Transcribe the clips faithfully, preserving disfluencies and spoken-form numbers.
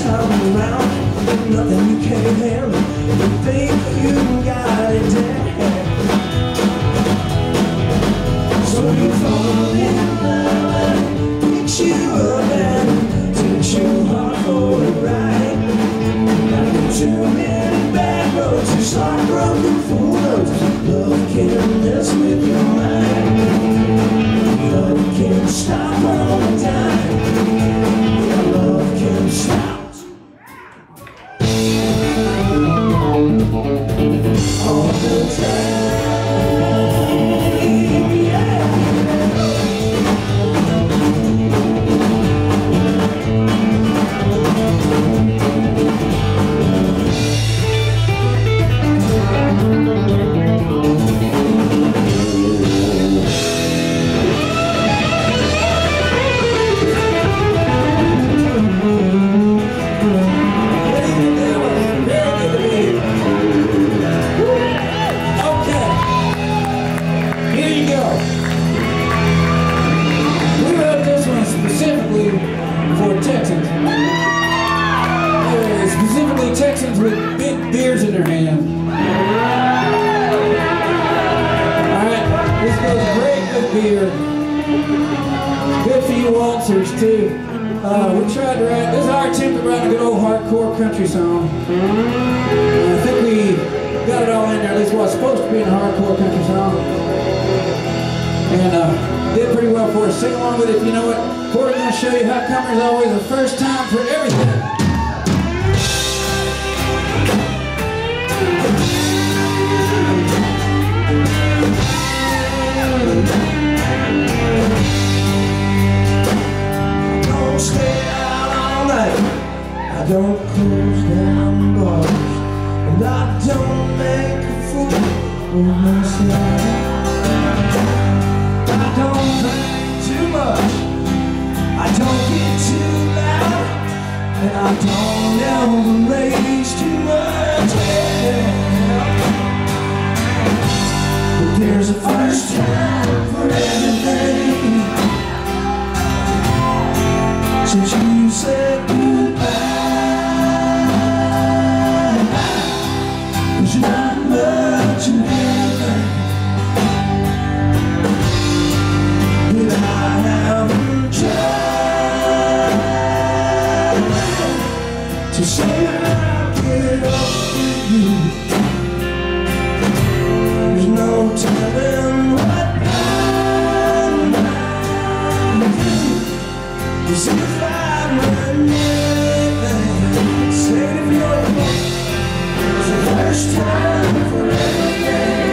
come around, nothing you can't handle. You think you got it down, so you fall in love and picks you up and takes your heart for a ride. Like too many bad roads, you start broken full roads. Love can mess with your mind. Love can't stop all the time. Your love can't stop all the time, yeah. Texans with big beers in their hand. Alright, this goes great with beer. Good for you waltzers too. Uh, we tried to write, this is our attempt to write a good old hardcore country song. Uh, I think we got it all in there, at least what's supposed to be in a hardcore country song. And uh, did pretty well for us. Sing along with it if you know it. Corey's going to show you how come there's always a first time for everything. I don't close down bars, and I don't make a fool of myself. I don't drink too much, I don't get too loud, and I don't ever raise too much hell. But there's a first time for everything. Since you said goodbye, there's not much in heaven that I haven't tried to say I'll get over you. There's no telling what I might do. As if I run anything, say if you're it's the first time for everything.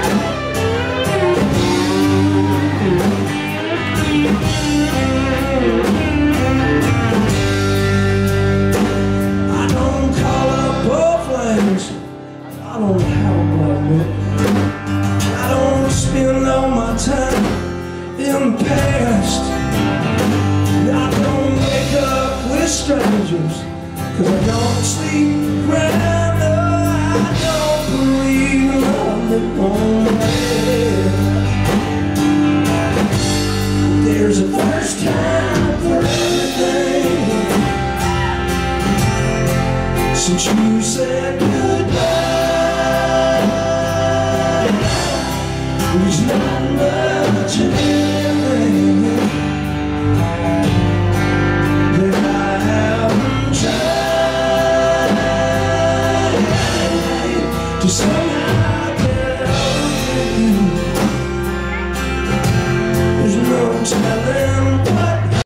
I don't call up both flames, I don't have a black book. I don't spend all my time in the past. I don't wake up with strangers, cause I don't sleep around. No, I don't believe love that won't last. There's a first time for everything. Since you said goodbye, there's not much in anything that I haven't tried to say.